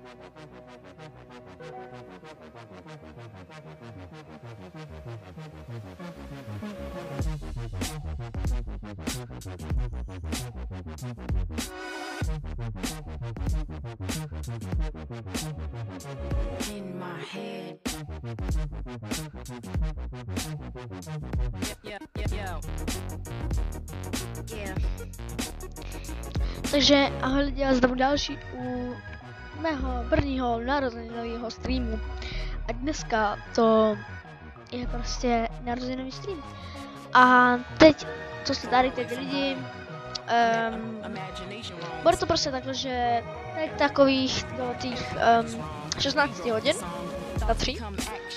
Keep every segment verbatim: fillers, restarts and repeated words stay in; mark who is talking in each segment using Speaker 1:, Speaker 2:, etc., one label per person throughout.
Speaker 1: In my head. Yeah, yeah, yeah, yeah.
Speaker 2: Takže ahoj lidi, já zdravu další u mého prvního narozeninového streamu. A dneska to je prostě narozeninový stream. A teď, co jste tady teď lidi, um, bude to prostě takhle, že teď takových do těch um, šestnáct hodin na tři um,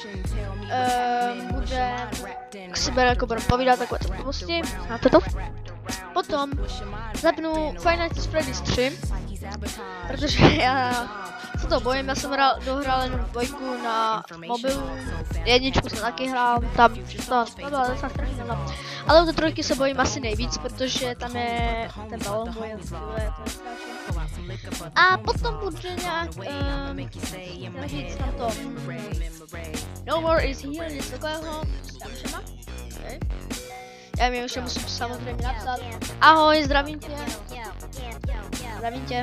Speaker 2: bude k sebe jako budeme povídat takové blbosti, znáte to? Potom zapnu Five Nights at Freddy's tři, protože já se to bojím, já jsem hrál, dohrál jenom dvojku na mobilu, jedničku jsem taky hrál, tam to nebyla docela strašná, ale u té trojky se bojím asi nejvíc, protože tam je ten balón boj, to je, to je strašný. A potom bude nějak, um, říct na to, No More is Here, něco takového, tam všema, okay. Já mi už musím samozřejmě napsat. Ahoj, zdravím tě. Zdravím tě.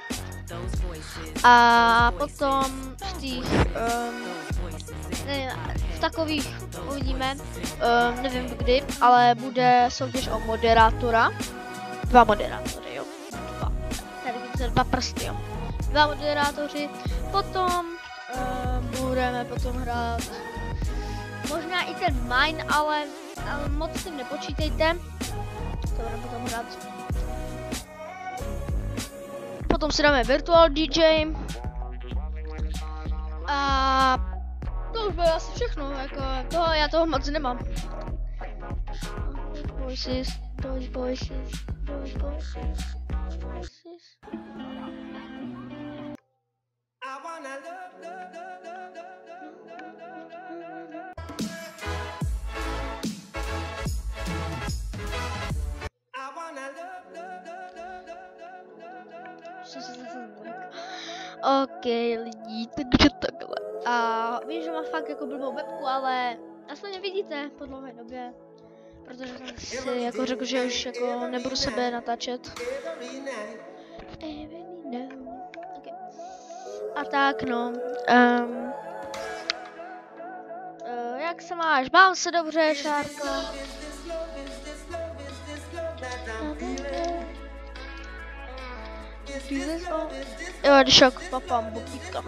Speaker 2: A potom v těch, um, ne, v takových uvidíme, um, nevím kdy, ale bude soutěž o moderátora. Dva moderátory, jo. Dva. Tady vidíte dva prsty, jo. Dva moderátoři. Potom um, budeme potom hrát možná i ten mine, ale ale moc s tím nepočítejte, to budeme potom hrát. Potom si dáme Virtual D J. A to už bude asi všechno, jako toho, já toho moc nemám. Voices, those voices, those voices, voices. I wanna love, love, love, love, love, love, love. OK, lidi, takže takhle. A vím, že má fakt jako blbou webku, ale aspoň vidíte po dlouhé době. Protože jsem si jako řekl, že už jako nebudu sebe natáčet. Okay. A tak no. Um, uh, jak se máš? Mám se dobře, Šárko? Jo, když jak papám butíka.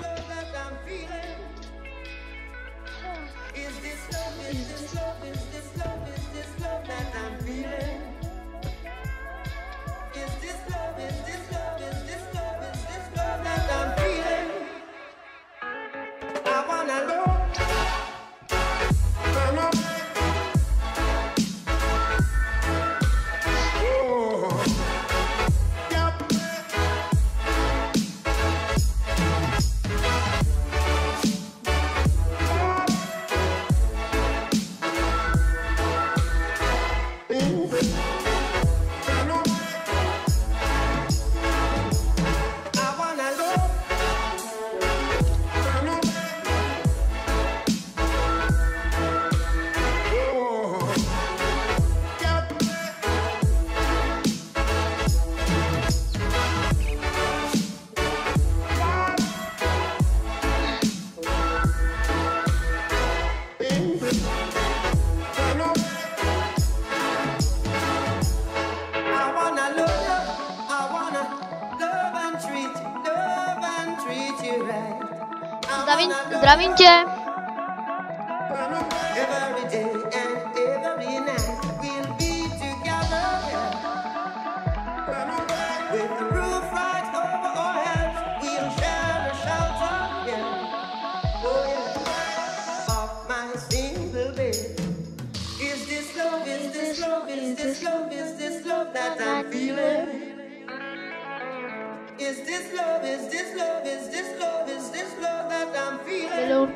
Speaker 2: Zdravím, zdravím tě.
Speaker 3: Is this love, is this love, is this love, is this love that I'm feeling?
Speaker 2: Hello.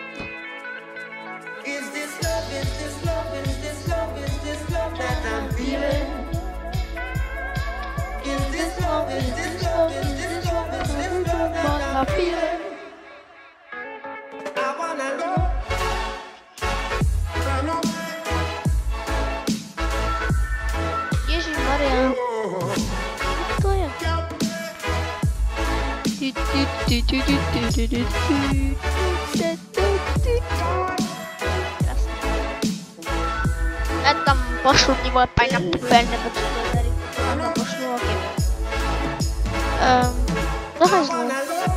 Speaker 3: Is this love, is this love, is this love, is this love that I'm feeling? Is this love, is this love, is this love, is this love that I'm
Speaker 2: my feeling.
Speaker 3: I wanna go.
Speaker 2: Ježišmarja. Co to je? Krásný. Já tam pošlu ní vole Pineapple, nebo co to je tady. Já tam pošlu, ok. Um, do hajzlu.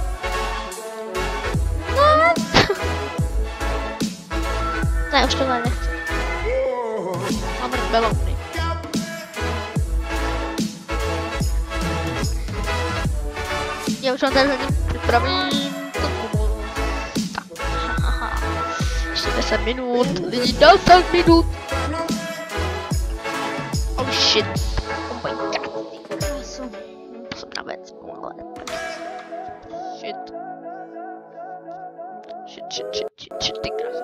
Speaker 2: No. Ne, už tohle nechci. Mám beloutny. Já už mám tady hodně připravím. Tak, haha. Ještě deset minut, lidi, deset minut. Oh shit. Oh my god, ty krásu. Posledná věc, ale. Shit. Shit, shit, shit, shit, shit, ty krásu.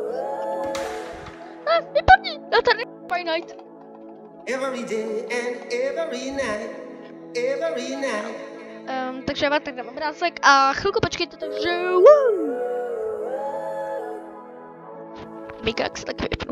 Speaker 2: Ah, vypadni, já tady by night.
Speaker 3: Every day and every night, every night.
Speaker 2: Um, takže já vám tak dám obrázek a chvilku počkejte, takže woo! Mikrák se tak vypnu.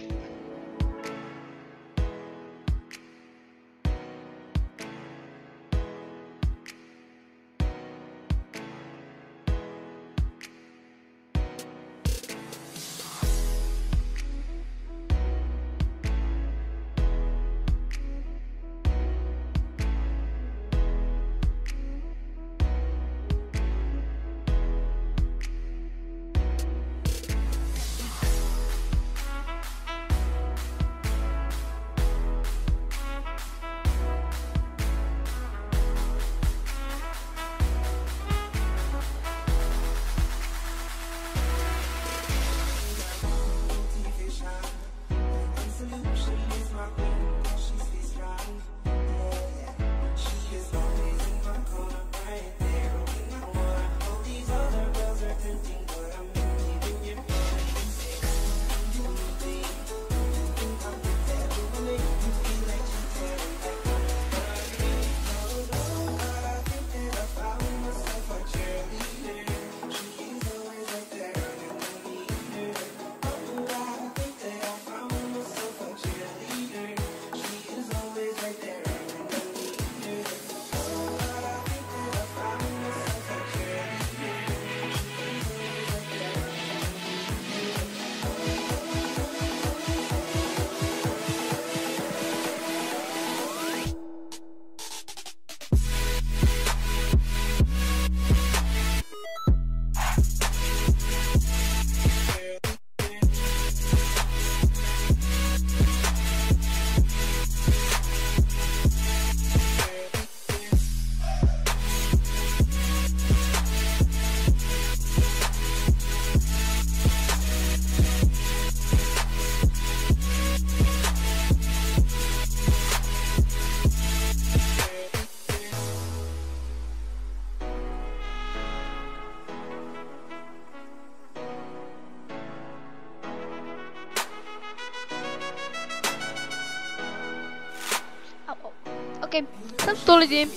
Speaker 2: Ok, jsem to lidi.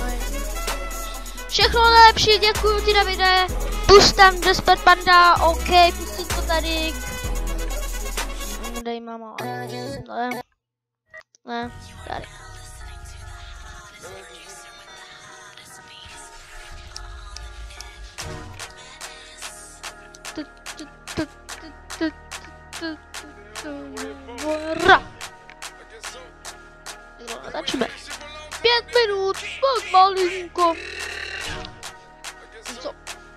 Speaker 2: Všechno nejlepší, děkuji ti Davide. Pust tam Desperate Panda, ok, pustím to tady. Dej mama, ne, ne, tady. Začneme. Pět minut, tak malinko. Co?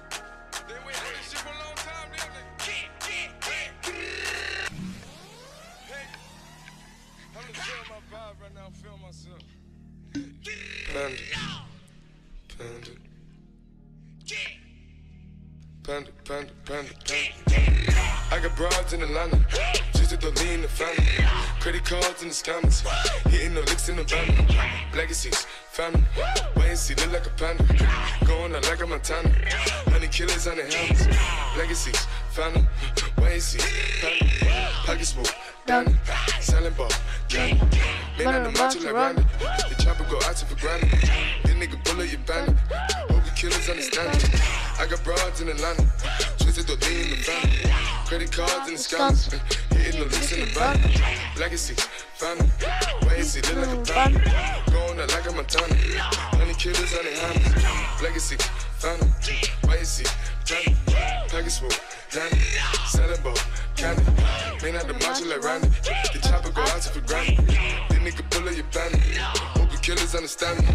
Speaker 4: Panda, panda, panda, panda. I got broads in Atlanta, just to lean the family. Credit cards in the scammers, hitting the licks in the van. Legacies, family, wait and see, look like a panda. Going out like a Montana, honey killers on the helmets. Legacies, family, wait and see, family. Pocket smoke, Danny, selling ball, candy. Man on the macho like Randy, the chopper go out to for granted. This nigga bullet your bandit. killers understand me. I got broads in Atlanta, twisted the lean in the family. Credit cards in the scams, hitting the licks in the van. Legacy, family, why is it look like a plan? Going out like a Montana, honey killers on the hands. Legacy, family, why is it plan? Package full, Danny, selling ball, candy. May not the macho like Randy, the chopper go out to for granted. This nigga pull up your banner, hope you killers understand me.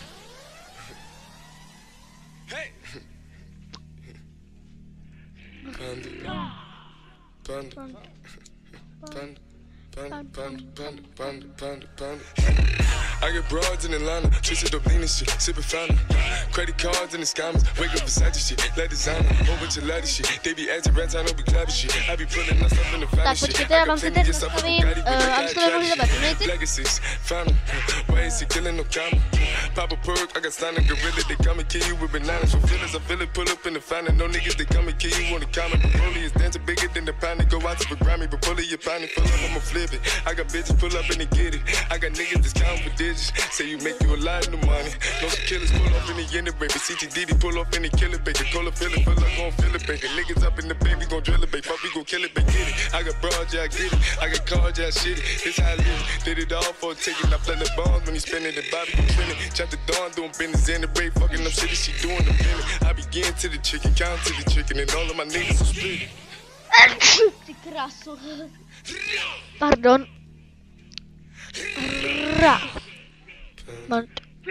Speaker 4: Hey! Panda, panda, panda, panda, panda, panda, panda, panda, panda. I get broads in Atlanta, twisted up lean and shit, sippin' fountain. Credit cards and the scammers, wake up beside your shit, let designer, whole bunch of ladder shit. They be acting rats, I don't be clapping shit. I be pulling us up in the family shit.
Speaker 2: Tak, počkejte, já vám si teď nastavím, uh, abyste nemohli zabrat donaty.
Speaker 4: Legacies, fountain, why is he killing no comma? Pop a perk, I got signed a gorilla, they come and kill you with bananas. For feelings, I feel it, pull up in the fountain. No niggas, they come and kill you on the counter. Broly is dancing bigger than the pound, go out to the Grammy, but pull it, your pound, pull up, I'ma flip it. I got bitches, pull up and they get it. I got niggas that's counting for digits, say you make you a lot of money. No killers pull up in the end of baby. C T D D pull up in the killer baby. Call a feel it, feel like gon' feel it, baby. Niggas up in the baby, gon' drill it, baby. Fuck, we gon' kill it, baby. Get it. I got broad, yeah, I get it. I got cards, yeah, I shit it. This how I live. Did it all for a ticket. I play the bombs when he spinning the body, you spinning. Chop the dawn, doing business in the break. Fucking up shit, she doing the minute. I begin to the chicken, count to the chicken, and all of my niggas are split.
Speaker 2: Ty kráso. Pardon. Ra. Pan.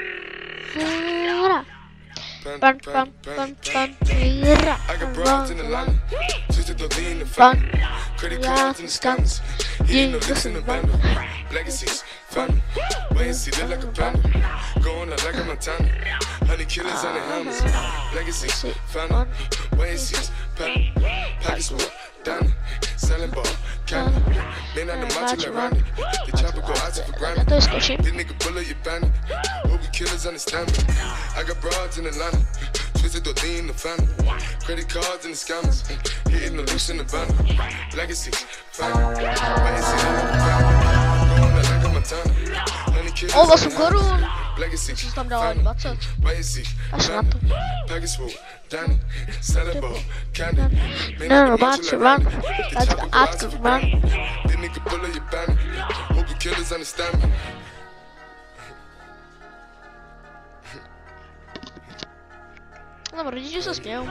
Speaker 2: Ra. Pan, pan, pan, pan, ra.
Speaker 4: I got broads in Atlanta, twisted the lean in the family. Credit cards and the scammers, hitting the licks in the van. Legacies, family, wait and see, look like a panda. Going out like a Montana, honey killers on the hammers. Legacies, family, wait and see, family, package full, Danny, selling ball, candy. May not the macho like Randy, the chopper go out to for granted. This nigga pull up your bandit, hope you killers understand me. I got broads in Atlanta, twisted the lean in the family. Credit cards and the scammers, hitting the loose in the van. Legacy, family, why is it in the family? Going out like a Montana, honey killers on the hammers. Legacy, family, why is it family? Package full, Danny, selling ball, candy. May not the macho like Randy, the chopper go out to for granted. This nigga pull up your bandit, hope you killers understand me.
Speaker 2: No, rodiče se smějou.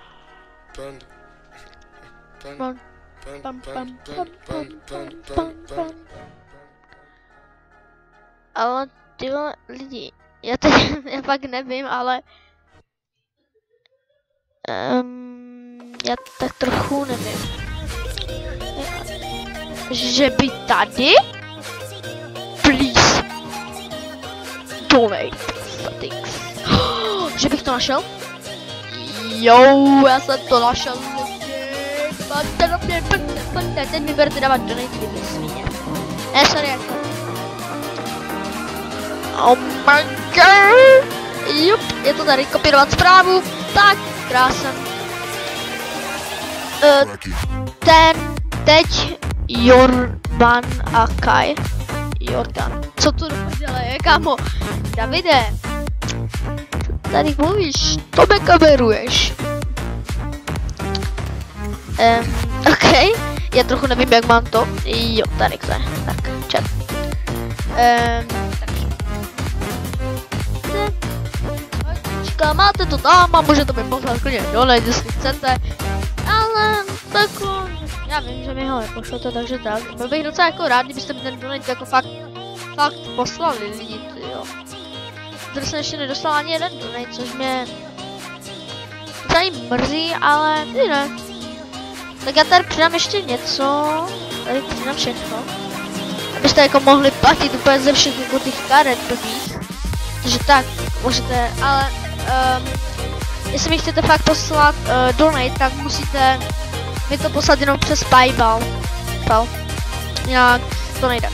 Speaker 2: Pam, pam, pam, pam, pam, pam, pam, pam. Ale ty lidi, já teď, já fakt nevím, ale um, já tak trochu nevím, že by tady, please, donate things. Že bych to našel? Jo, já jsem to našel. Pojďte do mě, pojďte, pojďte, teď mi budete dávat donate, vy svině. Ne, sorry, jako. Oh my god. Jup, je to tady kopírovat zprávu. Tak, krása. Uh, ten, teď, Jordan a Kai. Jordan. Co to dopadne, kámo? Davide. Tady mluvíš, to me kameruješ. Um, OK, já trochu nevím, jak mám to. Jo, tady chce. Tak, chat. Um, takže. Máte to tam a můžete mi poslat klidně donate, jestli chcete. Ale tako, já vím, že mi ho nepošlete, takže tak. Byl bych docela jako rád, kdybyste mi ten donate jako fakt, fakt poslali lidi, jo. Tady jsem ještě nedostal ani jeden donate, což mě tady mrzí, ale ne. Tak já tady přidám ještě něco, tady přidám všechno, abyste jako mohli platit úplně ze všech jako těch karet blbých. Takže tak, můžete, ale um, jestli mi chcete fakt poslat uh, donate, tak musíte mi to poslat jenom přes PayPal. Pal. Jinak to nejde.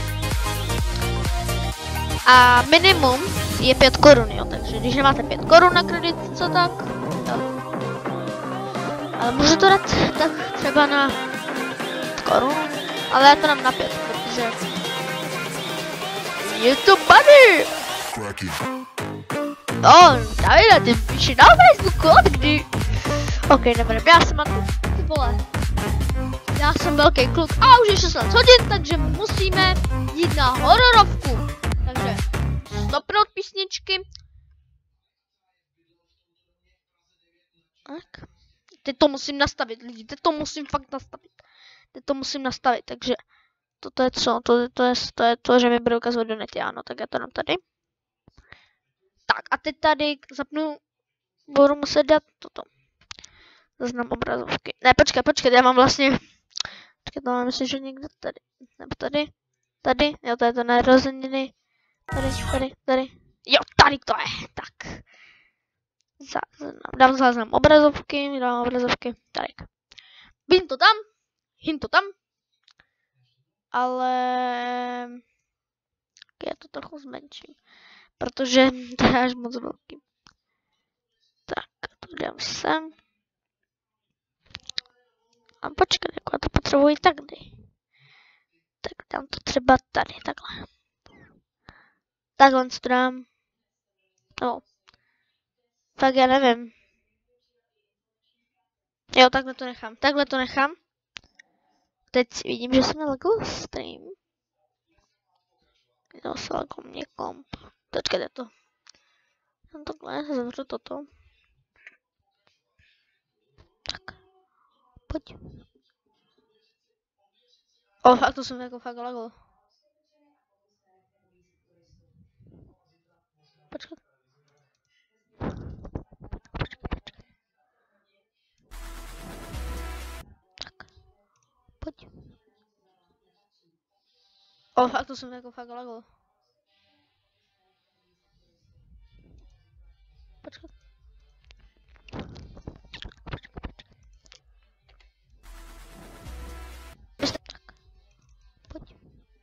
Speaker 2: A minimum je pět korun, jo, takže když nemáte pět korun na kredit, co tak, jo. Ale můžu to dát tak třeba na korun, ale já to dám na pět, protože je to money! No, Davide, ty píši na Facebooku, od kdy? Ok, nevím, já jsem na to, ty vole. Já jsem velký kluk a už je šestnáct hodin, takže musíme jít na hororovku. Takže stopnout písničky. Tak. Teď to musím nastavit, lidi, teď to musím fakt nastavit. Teď to musím nastavit, takže toto je co, to, to, je, to je to, že mi bude ukazovat do nety, ano, tak já to dám tady. Tak a teď tady zapnu, budu muset dát toto. Zaznam obrazovky. Ne, počkej, počkej, já mám vlastně, počkej, to mám myslím, že někde tady, nebo tady, tady, jo, to je to narozeniny, tady, tady, tady, jo, tady to je, tak. Záznam, dám záznam obrazovky, dám obrazovky, tady. Vím to tam, hým to tam, ale já to trochu zmenším, protože to je až moc velký. Tak, to dám sem. A počkej, jako já to potřebuji takdy. Tak dám to třeba tady, takhle. Takhle to dám. No. Tak já nevím. Jo, takhle to nechám. Takhle to nechám. Teď vidím, že jsem na Lego stream. Jo, se Lego mě komp. Počkejte to. No takhle, zavřu toto. Tak. Pojď. O, fakt to jsem jako fakt Lego. Počkej. Pojď. O, fakt to jsem jako fakt Lego. Počkej. Tak. Pojď.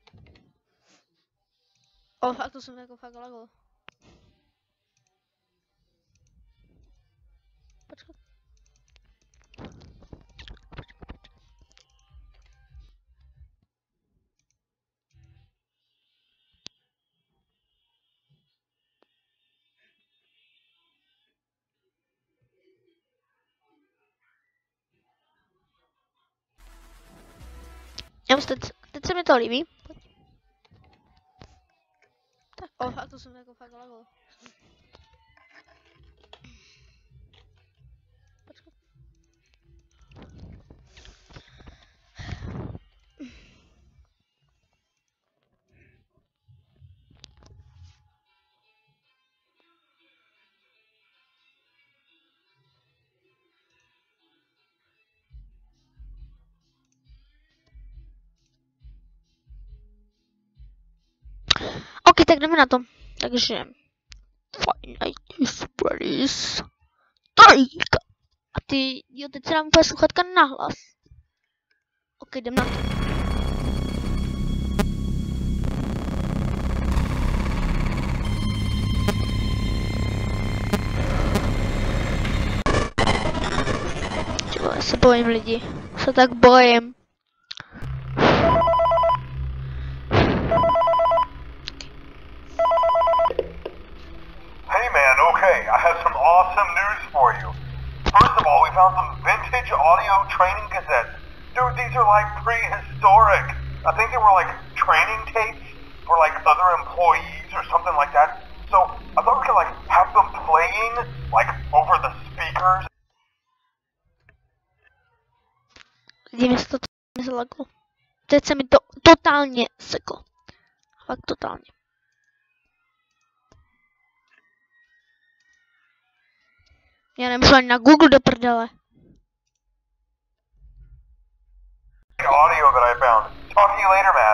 Speaker 2: O, fakt to jsem jako fakt Lego. Počkej. Já teď, teď se mi to líbí. Pojď. Tak, o, fakt to jsem jako fakt Lego. Počkej. Ok, tak jdeme na to. Takže Five Nights at Freddy's. Trojka. A ty, jo, teď se dám úplně sluchatka nahlas. Ok, jdem na to. Čo, já se bojím lidi. Se tak bojím.
Speaker 5: Awesome news for you. First of all, we found some vintage audio training cassettes. Dude, these are like prehistoric. I think they were like training tapes for like other employees or something like that. So I thought we could like have them playing like over the speakers.
Speaker 2: Lidi, mi se to zlaglo. Teď se mi to totálně seklo. Fakt totálně. Já nemůžu ani na Google do prdele.
Speaker 5: Audio that I found. Talk to you later, man.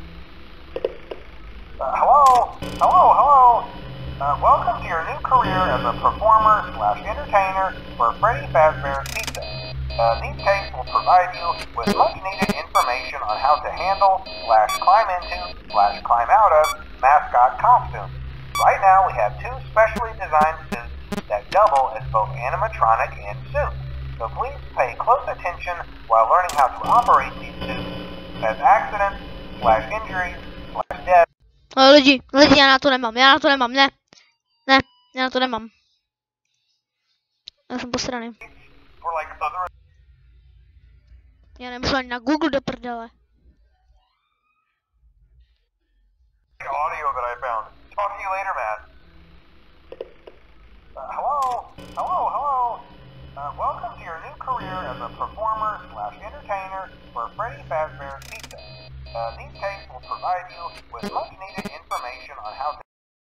Speaker 5: Uh, hello, hello, hello. Uh, welcome to your new career as a performer slash entertainer for Freddy Fazbear's Pizza. Uh, these tapes will provide you with much needed information on how to handle slash climb into slash climb out of mascot costumes. Right now we have two specially designed suits that double as both animatronic and suit. So please pay close attention while learning how to operate these suits, as accidents, slash injuries, slash death.
Speaker 2: Ale lidi, lidi, já na to nemám, já na to nemám, ne. Ne, já Já to nemám. Já jsem posraný.
Speaker 5: or like other
Speaker 2: Já nemůžu ani na Google do prdele.
Speaker 5: audio that I found. Talk to you later, man. Uh, hello? Hello, hello? Uh, welcome to your new career as a performer slash entertainer for Freddy Fazbear's Pizza. Uh, these tapes will provide you with much needed information on how to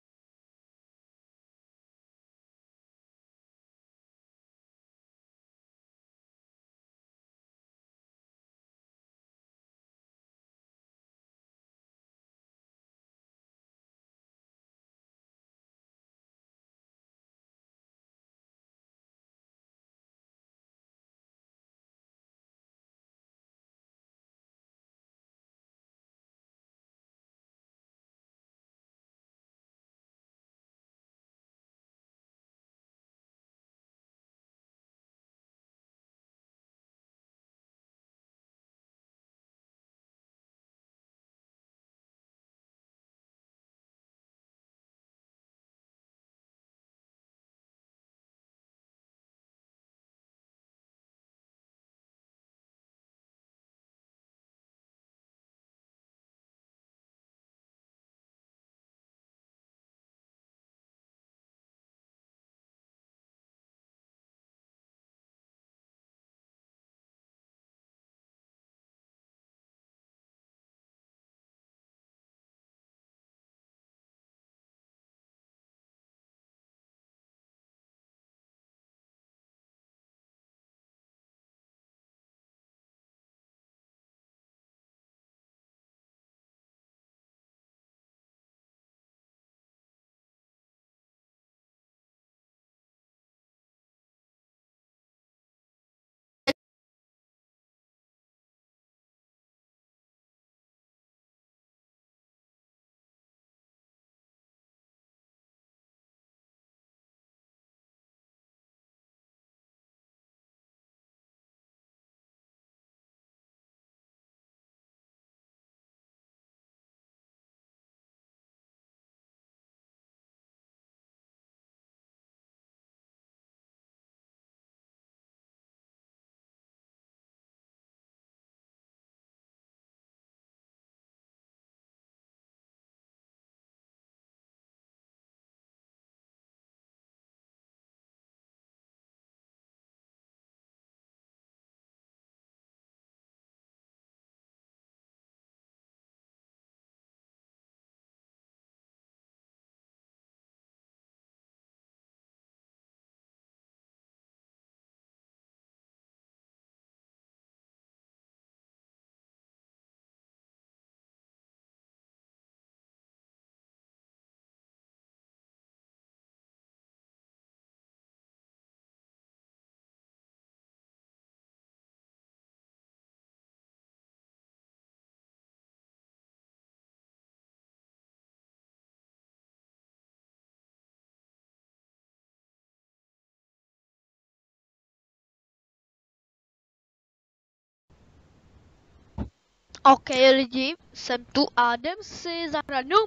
Speaker 2: OK lidi, jsem tu a jdem si zahrát no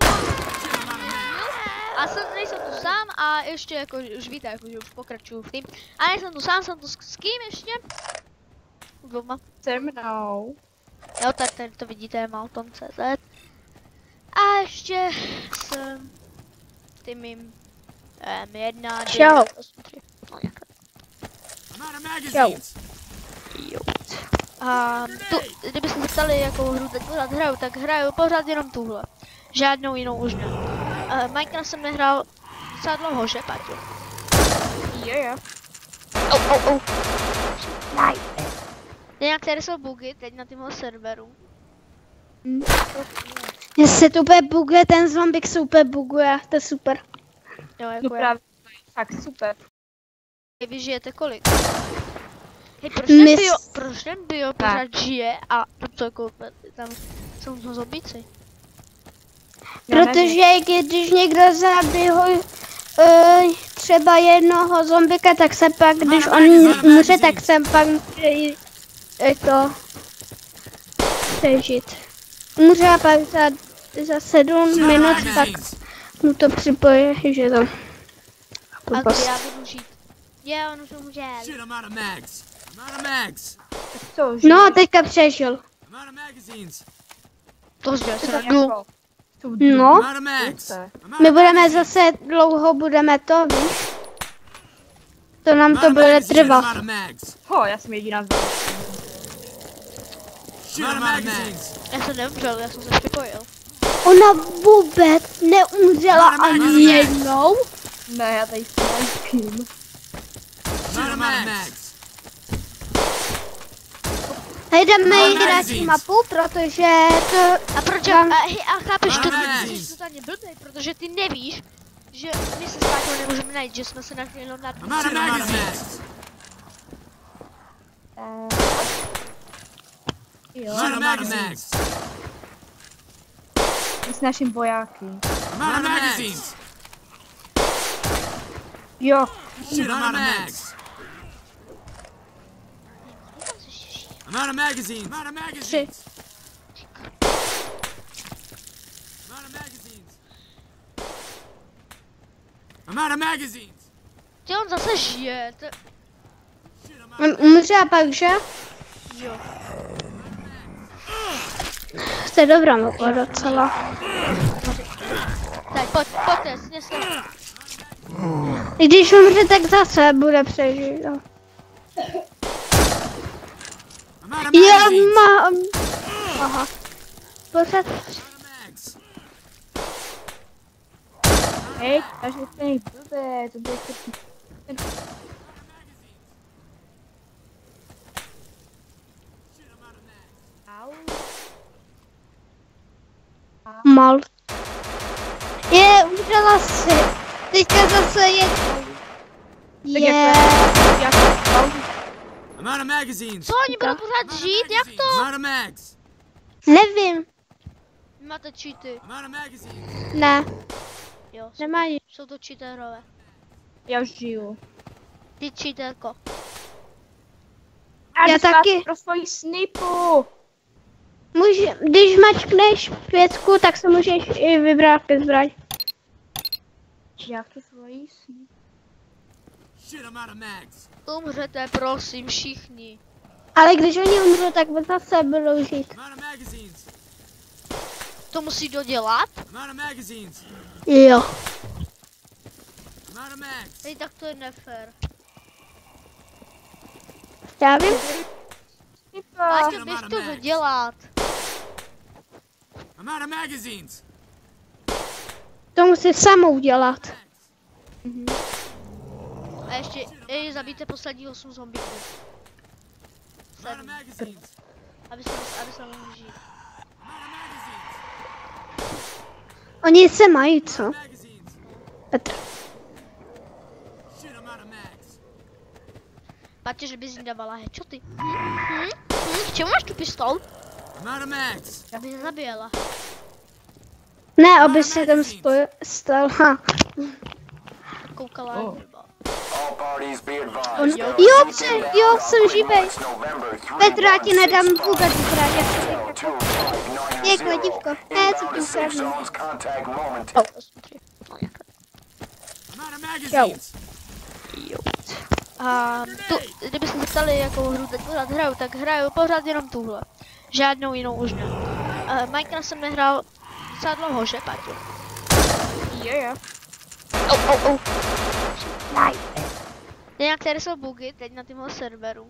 Speaker 2: A jsem, nejsem tu sám a ještě jako, už víte, jako, že už pokračuju v tým. A nejsem tu sám, jsem tu s, s kým ještě? Doma.
Speaker 6: Se mnou.
Speaker 2: Jo, tak tady to vidíte, má o tom C Z. A ještě s tím mým um, jedna,
Speaker 6: Čau. Čau.
Speaker 2: Jo. A tu, kdybyste se ptali, jakou hru teď pořád hraju, tak hraju pořád jenom tuhle. Žádnou jinou už ne. Uh, Minecraft jsem nehrál docela dlouho, že, Paťo?
Speaker 6: Jo, jo.
Speaker 2: Oh, oh, oh. Nějak tady jsou bugy teď na tomhle serveru.
Speaker 6: Že se tu úplně buguje, ten zombik se úplně buguje, to je super.
Speaker 2: Jo, jako
Speaker 6: No právě, to je fakt super.
Speaker 2: je. Vy žijete kolik? Hej, proč
Speaker 6: My
Speaker 2: ten bio,
Speaker 6: s-
Speaker 2: proč ten bio pořád žije a to co jako, tam jsou to zombíci?
Speaker 6: Protože když někdo zabije uh, třeba jednoho zombika, tak se pak, když on může, tak se pak může i to přežít. Může a pak za, za sedm minut, tak mu to připojí, že to
Speaker 2: A
Speaker 6: blbost.
Speaker 2: kdy já budu žít? Je, on už umřel.
Speaker 7: Shit, I'm out of mags. I'm out of mags.
Speaker 8: Co,
Speaker 6: No, teďka přežil.
Speaker 7: I'm out of magazines.
Speaker 2: To zděl srandu.
Speaker 6: No,
Speaker 7: I'm out of mags. I'm out
Speaker 6: my
Speaker 7: of
Speaker 6: budeme
Speaker 7: magazines.
Speaker 6: zase dlouho, budeme to, víš? To nám
Speaker 7: I'm
Speaker 6: to
Speaker 7: out of
Speaker 6: bude
Speaker 7: magazines.
Speaker 6: trvat.
Speaker 7: I'm out of mags.
Speaker 8: Ho, já jsem jediná z vás.
Speaker 7: Shit, I'm out of magazines.
Speaker 2: Já jsem neumřel, já jsem se připojil.
Speaker 6: Ona vůbec neumřela ani jednou.
Speaker 8: Ne, já tady spím.
Speaker 7: Shit, I'm out of mags.
Speaker 6: A jdeme
Speaker 7: Máme
Speaker 6: jí další
Speaker 7: magazín.
Speaker 6: mapu, protože to...
Speaker 2: A proč?
Speaker 6: Mám-
Speaker 2: A, hej, a chápeš, to
Speaker 7: Máme
Speaker 2: ty jsi totálně blbý, protože ty nevíš, že my se s Páťou nemůžeme najít, že jsme se našli jenom na
Speaker 7: I'm out of magazines.
Speaker 8: Jo,
Speaker 7: I'm out of magazines.
Speaker 8: s naším vojáky.
Speaker 7: I'm out of magazines.
Speaker 8: Jo,
Speaker 7: Shit, I'm out of mags. I'm out of magazines. I'm out of magazines. I'm out of magazines. I'm out of magazines.
Speaker 2: Ty on zase žije, to...
Speaker 7: Shit, I'm out of
Speaker 6: On umřela pak, že?
Speaker 2: Jo.
Speaker 6: To je dobrá mapa docela.
Speaker 2: Tak pojď, pojďte, sněste.
Speaker 6: I když umře, tak zase bude přežít. Jo.
Speaker 7: I'm out of
Speaker 6: Já
Speaker 7: magazines.
Speaker 6: mám... Aha. Pořád...
Speaker 7: Mags.
Speaker 8: hej, takže to je blbé, to bude chtět. Au.
Speaker 6: Mal. Je, umřela si. Teďka zase je...
Speaker 8: Tak
Speaker 6: Je...
Speaker 8: jako, jak
Speaker 7: I'm out of magazines.
Speaker 2: Co, oni budou pořád žít? Jak
Speaker 7: I'm
Speaker 2: to?
Speaker 7: out of mags.
Speaker 6: Nevím.
Speaker 2: Máte cheaty.
Speaker 7: I'm out of magazines.
Speaker 6: Ne,
Speaker 2: Jo, jsou,
Speaker 6: nemají.
Speaker 2: jsou to cheaterové.
Speaker 8: já už žiju.
Speaker 2: Ty cheaterko.
Speaker 8: A
Speaker 6: Já
Speaker 8: jdu spát
Speaker 6: taky.
Speaker 8: pro svoji snipu.
Speaker 6: Může, když mačkneš pětku, tak se můžeš i vybrat ke zbraň.
Speaker 8: Jak to svoji snipu?
Speaker 7: Shit, I'm out of mags.
Speaker 2: Umřete, prosím, všichni.
Speaker 6: Ale když oni umřou, tak zase budou žít.
Speaker 7: I'm out of magazines.
Speaker 2: To musí dodělat?
Speaker 7: I'm out of magazines.
Speaker 6: Jo.
Speaker 7: I'm out of mags.
Speaker 2: Hej, tak to je nefér.
Speaker 6: Já vím.
Speaker 8: Snipa.
Speaker 2: Máte, běž to dodělat.
Speaker 7: I'm out of magazines.
Speaker 6: To musí sama udělat.
Speaker 2: A ještě, ej, zabijte poslední osm zombíků.
Speaker 7: I'm out of magazines.
Speaker 2: Aby se, aby se mohli žít.
Speaker 7: I'm out of magazines.
Speaker 6: Oni se mají, co?
Speaker 7: Magazines.
Speaker 6: Petr.
Speaker 7: Shit, I'm out of mags.
Speaker 2: Páťa, že bys jí dávala headshoty. Hm? Hm? Hm? K čemu máš tu pistol?
Speaker 7: I'm out of mags.
Speaker 2: Aby se zabijela.
Speaker 6: Ne, aby se tam spojil, stal. Ha.
Speaker 2: Koukala.
Speaker 8: Oh.
Speaker 2: Oh.
Speaker 6: On, jo, pře, jo, jsem živej. Petra, já ti nedám vůbec zbraň, jak se teďka. Je kladívko. Ne, co ti ukradnu.
Speaker 2: Oh, osm, tři.
Speaker 7: I'm out of magazines.
Speaker 2: A tu, kdybyste se ptali, jakou hru teď pořád hraju, tak hraju pořád jenom tuhle. Žádnou jinou už ne. Uh, Minecraft jsem nehrál docela dlouho, že, Páťo?
Speaker 8: Jo, jo.
Speaker 2: Oh, oh, oh. Nějak tady jsou bugy teď na tomhle serveru.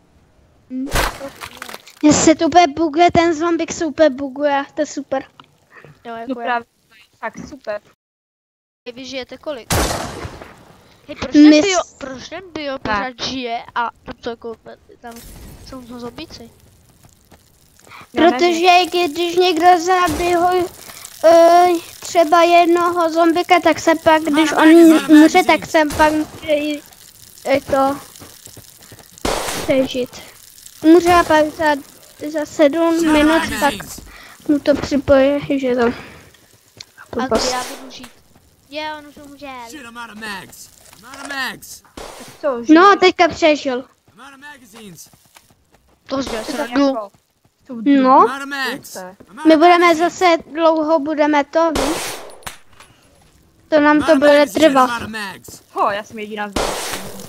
Speaker 6: Jestli to úplně buguje, ten zombik se úplně buguje, to je super.
Speaker 2: Jo,
Speaker 8: No
Speaker 2: jako je.
Speaker 8: právě, to je fakt super.
Speaker 2: Vy žijete kolik? Hej, proč ten
Speaker 6: My
Speaker 2: bio,
Speaker 6: s-
Speaker 2: proč ten bio pořád žije a tam to jako, tam jsou to zombíci?
Speaker 8: Já nevím.
Speaker 6: Protože když někdo zabije uh, třeba jednoho zombika, tak se pak, když on umře, tak se pak může i i to přežít. Umře a pak za, za sedm minut tak
Speaker 7: Magazines.
Speaker 6: mu to připojí, že to...
Speaker 2: A kdy já budu žít? Je, on už umřel.
Speaker 7: Shit, I'm out of mags. I'm out of mags.
Speaker 8: Co, žiju?
Speaker 6: No, teďka přežil.
Speaker 7: I'm out of magazines.
Speaker 2: To zděl
Speaker 8: To
Speaker 2: srandu.
Speaker 8: jako- to
Speaker 6: No,
Speaker 7: I'm out of mags.
Speaker 8: Super.
Speaker 7: I'm out
Speaker 6: my
Speaker 7: of
Speaker 6: budeme
Speaker 7: magazines.
Speaker 6: zase dlouho, budeme to, víš? to nám to bude trvat.
Speaker 8: Ho, já jsem jediná z vás.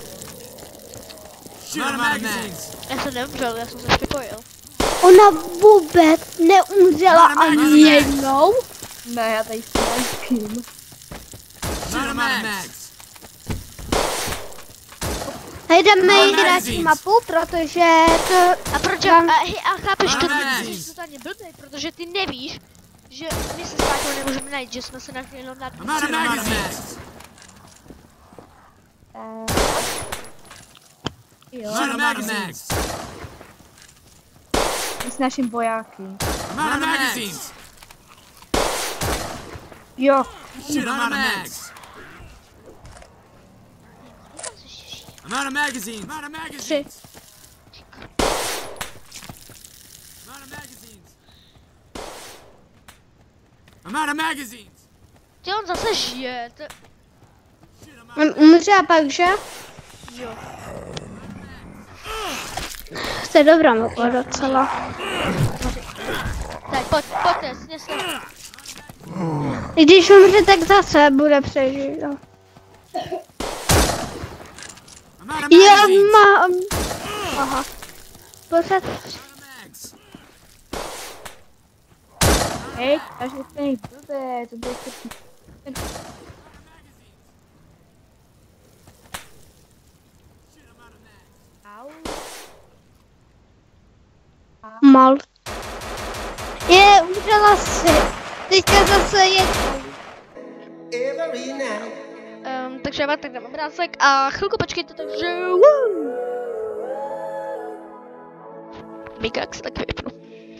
Speaker 2: Já jsem neumřel, já jsem se připojil.
Speaker 6: Ona vůbec neumřela ani jednou.
Speaker 8: Ne, já tady snajpím.
Speaker 6: Hej, jdeme hrát mapu, protože to...
Speaker 2: A proč?
Speaker 6: Vám...
Speaker 2: A, hej, a chápeš, to jsi totálně blbý, protože ty nevíš, že my se s Páťou nemůžeme najít, že jsme se našli jenom na dvě.
Speaker 8: Jo. S naším vojáky. Jo.
Speaker 7: I'm out of magazines. I'm out of magazines.
Speaker 2: Tři.
Speaker 7: I'm out of magazines. I'm out of magazines.
Speaker 2: Ty on zase žije, to...
Speaker 6: On umře a pak, že?
Speaker 2: Jo.
Speaker 6: To je dobrá mapa docela.
Speaker 2: Tak pojď, pojďte, sněste.
Speaker 6: I když umře, tak zase bude přežít. Jo, mám... Aha. Pořád...
Speaker 8: Hej, takže to je blbé, to bude krtý.
Speaker 6: Mal. Je, umřela si. Teďka zase je...
Speaker 3: Every night.
Speaker 2: Um, takže já vám tak dám obrázek a chvilku počkejte, takže... Woo! Mikrák se tak vypnu.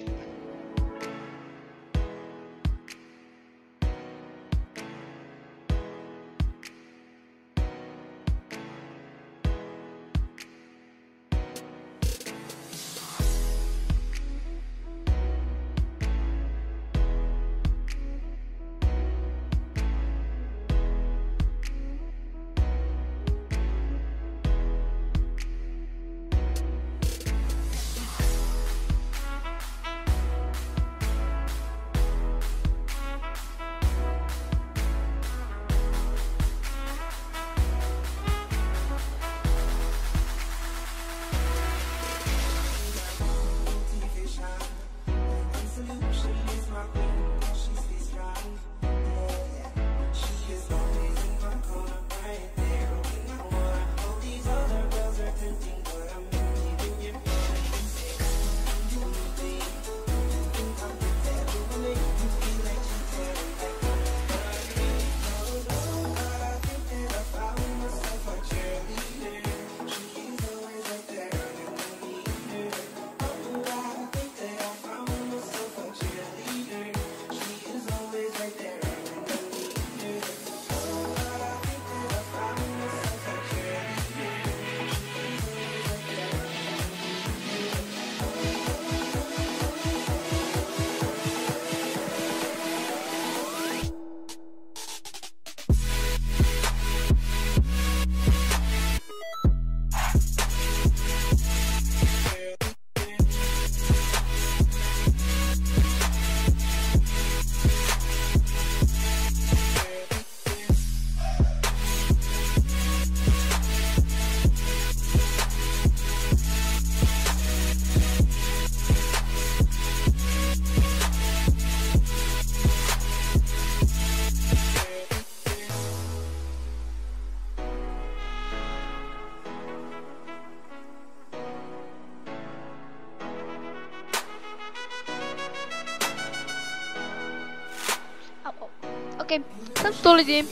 Speaker 2: OK, jsem tu lidi.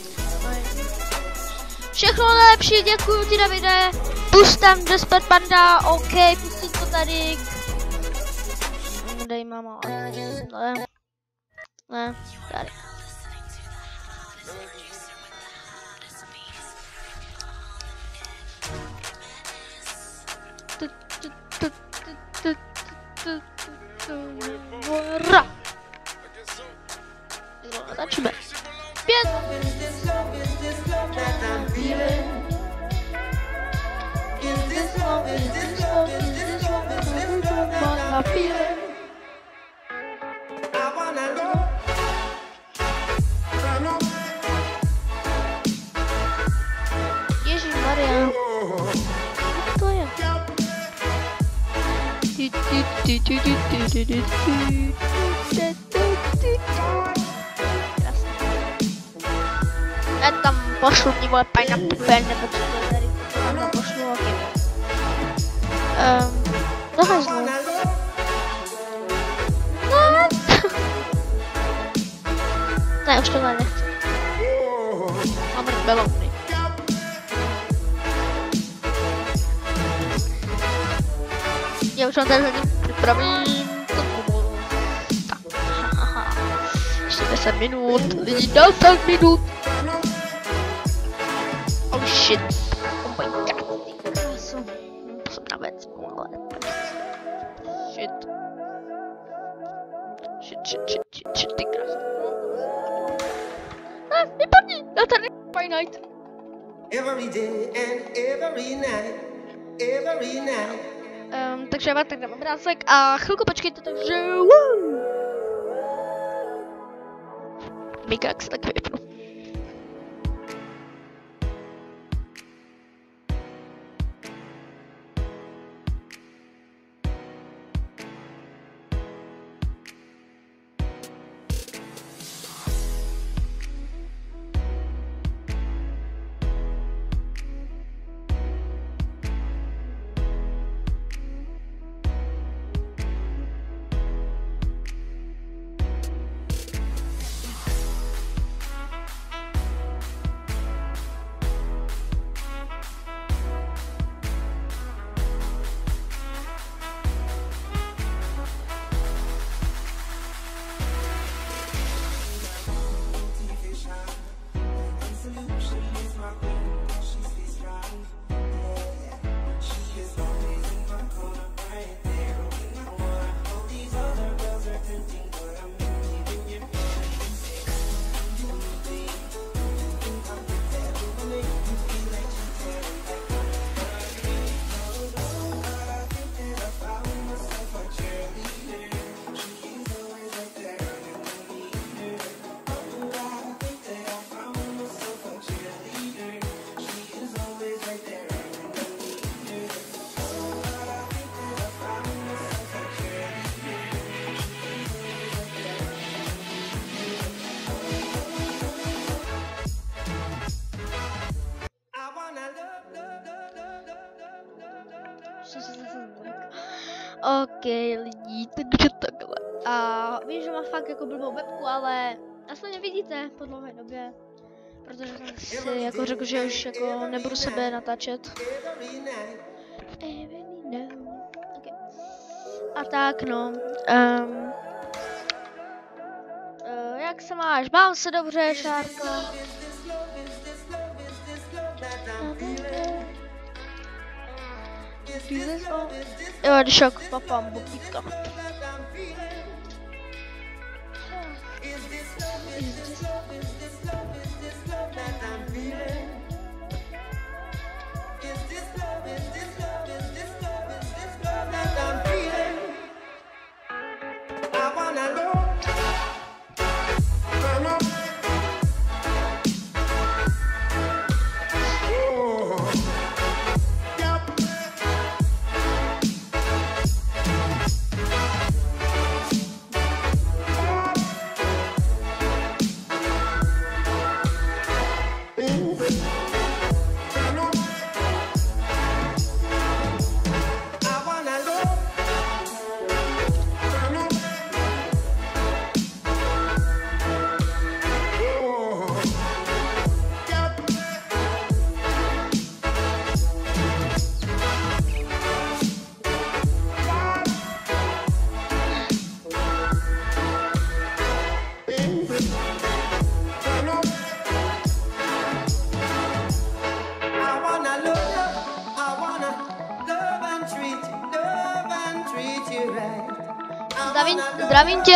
Speaker 2: Všechno nejlepší, děkuji ti, Davide. Pust tam Desperate Panda, OK, pustím to tady. Dej, mama. Ne, ne, tady. Začneme. Pět.
Speaker 3: Is this love, is this love that I'm feeling? Is this love, is this love, is this love, is this love that I'm feeling? I wanna know.
Speaker 2: Já tam pošlu ty vole pineapple, nebo co to je tady, tam tam pošlu, ok. Um, do hajzlu. No. Ne, už tohle nechci. Mám belouny. Já už mám tady hodně připravím. Tak, haha. Ještě deset minut, lidi, deset minut. Oh shit. Oh my god, ty krásu. Posledná věc, ale... Shit. Shit, shit, shit, shit, shit, ty krásu. Ah, vypadni, já tady by night.
Speaker 3: Every day and every night, every night.
Speaker 2: Um, takže já vám tak dám obrázek a chvilku počkejte, takže... Woo! Mika, jak se tak vypnu. OK, lidi, takže takhle. A vím, že mám fakt jako blbou webku, ale aspoň mě vidíte po dlouhé době. Protože jsem si jako řekl, že už jako nebudu sebe natáčet. Okay. A tak no. Um, uh, jak se máš? Mám se dobře, Šárko? Jo, když jak papám bobíka. Zdravím, zdravím tě.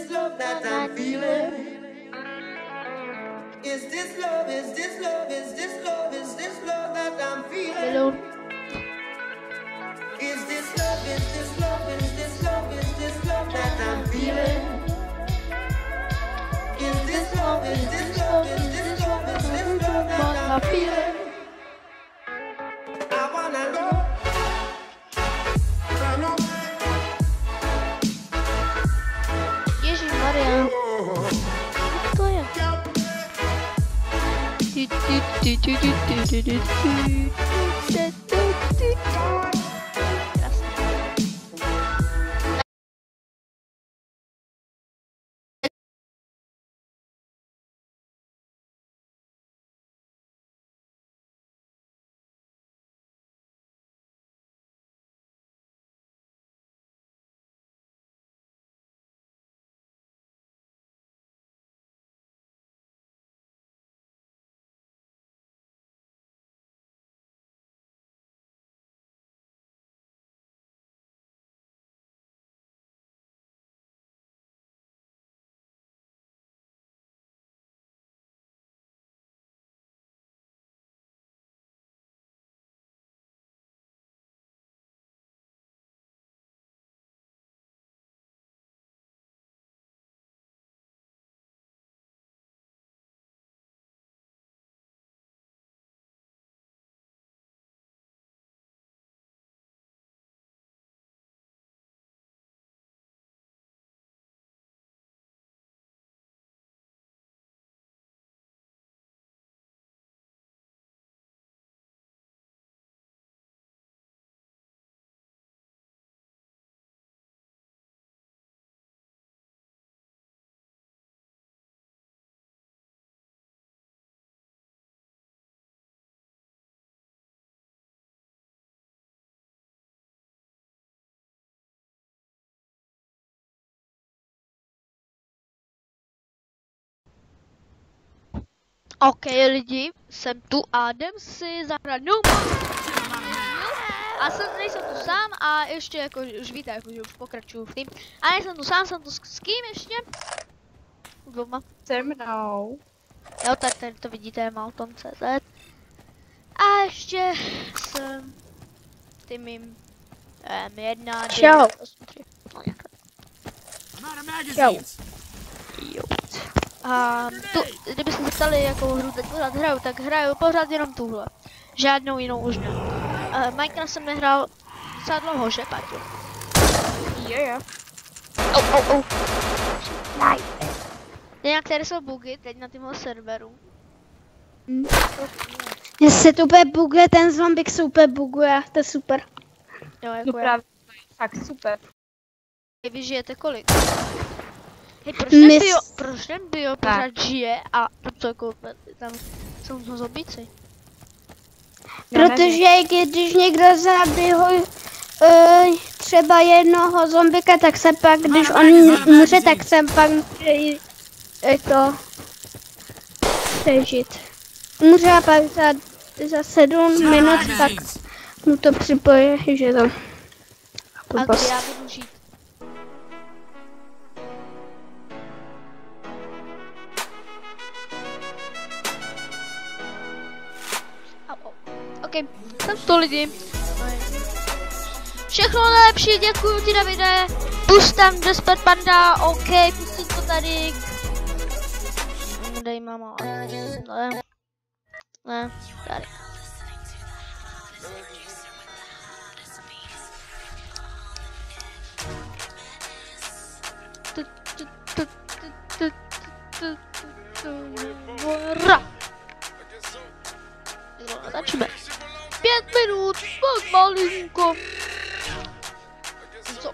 Speaker 3: Is this love, is this love, is this Is this love? Is this love? Is this love that I'm feeling? I wanna know.
Speaker 2: Ježišmarja. Co to je? OK lidi, jsem tu a jdem si zahrát no a jsem, nejsem tu sám a ještě jako už víte, jako, že už pokračuju v tým. A nejsem tu sám, jsem tu s, s kým ještě? Doma.
Speaker 8: Se mnou.
Speaker 2: Jo, tak tady to vidíte, mám tom C Z. A ještě jsem tím mým M jedna,
Speaker 8: Čau. Čau.
Speaker 2: Jo. A tu, kdybyste se ptali, jakou hru teď pořád hraju, tak hraju pořád jenom tuhle. Žádnou jinou už ne. Uh, Minecraft jsem nehrál docela dlouho, že Paťo?
Speaker 8: Jo, jo.
Speaker 2: Oh, oh, oh. Nějak tady jsou bugy teď na tomhle serveru.
Speaker 6: Mm. Že se tu úplně buguje, ten zombik se úplně buguje, to je super.
Speaker 2: Jo, jako
Speaker 8: je. Fakt super.
Speaker 2: Vy žijete kolik? Hej, proč ten bio, proč ten bio pořád žije a tam to jako, tam jsou to zombíci?
Speaker 6: Protože když někdo zabije uh, třeba jednoho zombika, tak se pak, když on může, tak se pak může to přežít. Může pak za, za sedm minut, tak mu to připojí, že to...
Speaker 2: A kdy já budu žít? OK, jsem tu lidi. Všechno nejlepší, děkuji ti Davide. Pust tam Desperate Panda, OK, pustím to tady. Dej mama, ne, ne, tady. Začneme. Pět minut, tak malinko. Co?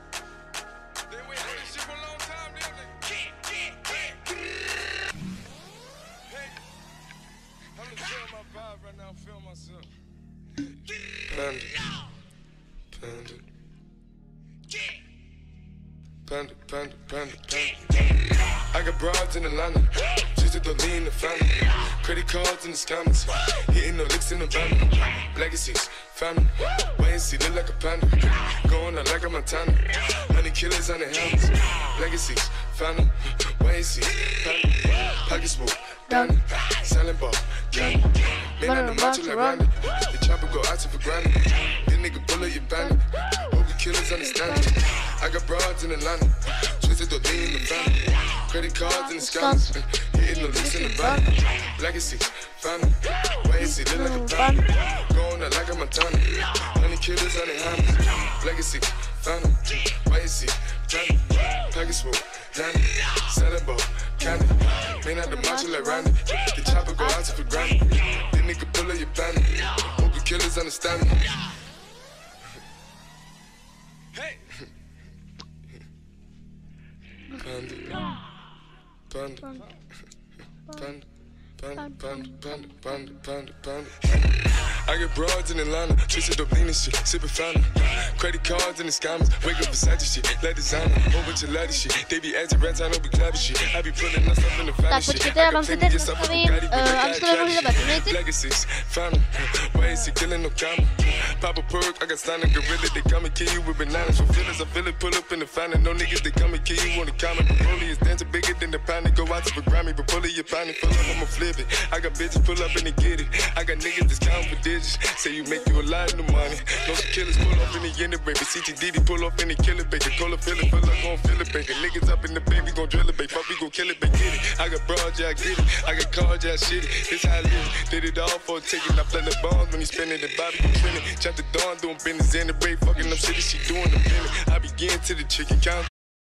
Speaker 4: Panda, panda, panda, panda. I got broads in Atlanta, just to lean the family. Credit cards in the scammers, hitting the licks in the van. Legacies, family, wait and see, look like a panda. Going out like a Montana, honey killers on the helmets. Legacies, family, wait and see, family. Pocket smooth, Danny, selling ball, Danny. Man on the macho like Randy, the chopper go out to for granted. This nigga bullet your bandit, hope the killers understand it. I got broads in Atlanta, twisted the lean in the family. Credit cards in the scammers, hitting the licks in the van. Legacy, family, why is he look like a panda? Going out like a Montana, honey killers on their hands. Legacy, family, why is he panda? Package full, Danny, selling ball, candy. May not the macho like Randy, the chopper go out to for granted. This nigga pull up your bandit, hope the killers understand me. Hey! Panda. Panda, panda, panda, panda, panda, panda, panda, panda. I get broads in Atlanta, twisted up lean and shit, sippin' fountain. Credit cards and the scammers, wake up beside your shit, let designer, whole bunch of ladder shit. They be acting rats, I don't be clapping shit. I be pulling us up in the family shit.
Speaker 2: Tak, počkejte, já vám si teď nastavím, uh, aby jste nemohli zabrat.
Speaker 4: Legacies, fountain, why is he killing no comma? Pop a perk, I got standing gorilla, they come and kill you with bananas. For feelings, I feel it, pull up in the fountain. No niggas, they come and kill you on the comment. Broly is dancing bigger than the pound. Go out to the Grammy, but pull it, your pound, pull up, I'ma flip it. I got bitches pull up and they get it. I got niggas that's counting for digits. Say you make you a lot of money. No killers pull up in the end of baby. C T D D pull up in the killer baby. Call a feel it, pull up, gon' feel it, baby. Niggas up in the baby, gon' drill it, baby. Fuck, we gon' kill it, baby. Get it. I got broads, yeah, I get it. I got cards, yeah, I shit it. This how I live. Did it all for a ticket. I play the bombs when he spinning the body, you trending. Chop the dawn, doing business in the break. Fucking up shit, she doing the feeling. I begin to the chicken count.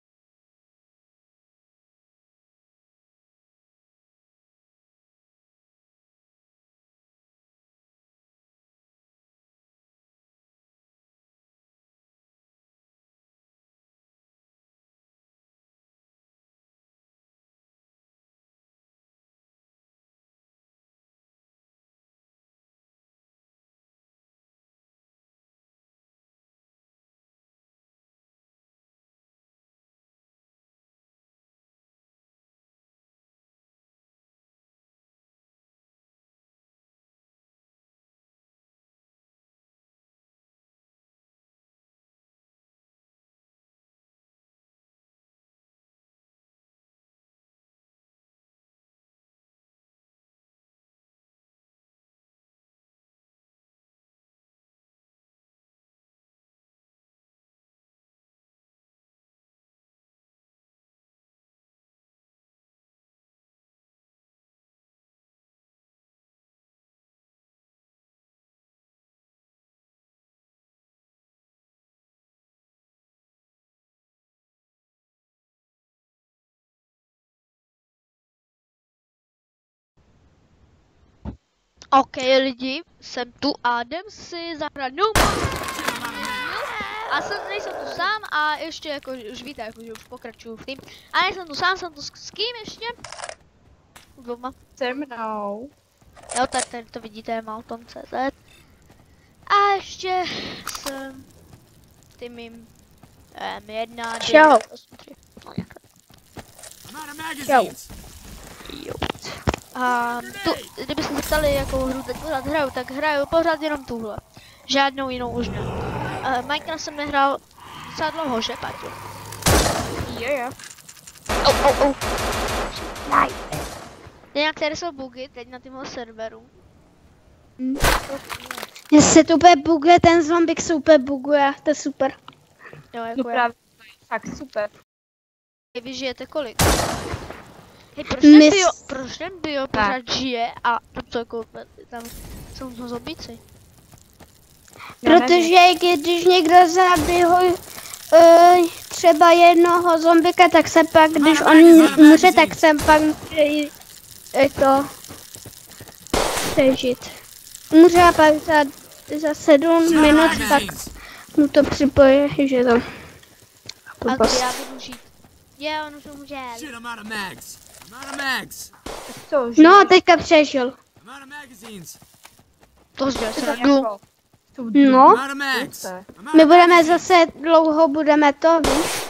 Speaker 2: OK lidi, jsem tu a jdem si zahrát no A jsem, nejsem tu sám a ještě jako už víte, jako, že už pokračuju v tým. A nejsem tu sám, jsem tu s, s kým ještě? Doma.
Speaker 8: Se mnou.
Speaker 2: Jo, tak tady to vidíte, mám tom C Z. A ještě jsem ty mým um, jedna,
Speaker 8: Čau. Čau.
Speaker 2: Jo. A tu, kdybyste se ptali, jakou hru teď pořád hraju, tak hraju pořád jenom tuhle. Žádnou jinou už ne. Uh, Minecraft jsem nehrál docela dlouho, že Paťo?
Speaker 8: Jo, jo.
Speaker 2: Oh, oh, oh. Nějak tady jsou bugy teď na tomhle serveru.
Speaker 6: Mm. Že se tu úplně buguje, ten zombik se úplně buguje, to je super.
Speaker 2: Jo, jako
Speaker 8: je. Fakt super.
Speaker 2: Vy žijete kolik? Hej, proč ten bio, proč ten bio pořád žije a tam to jako, tam jsou to zombíci?
Speaker 6: Protože když někdo zabije uh, třeba jednoho zombika, tak se pak, když on může, tak se pak může to přežít. Může pak za, za sedm minut tak mu to připojí, že to...
Speaker 2: A kdy já budu žít? Jo, on už umřel.
Speaker 6: No, teďka přežil.
Speaker 2: To zde se jdu.
Speaker 6: No, my budeme zase dlouho, budeme to, víš?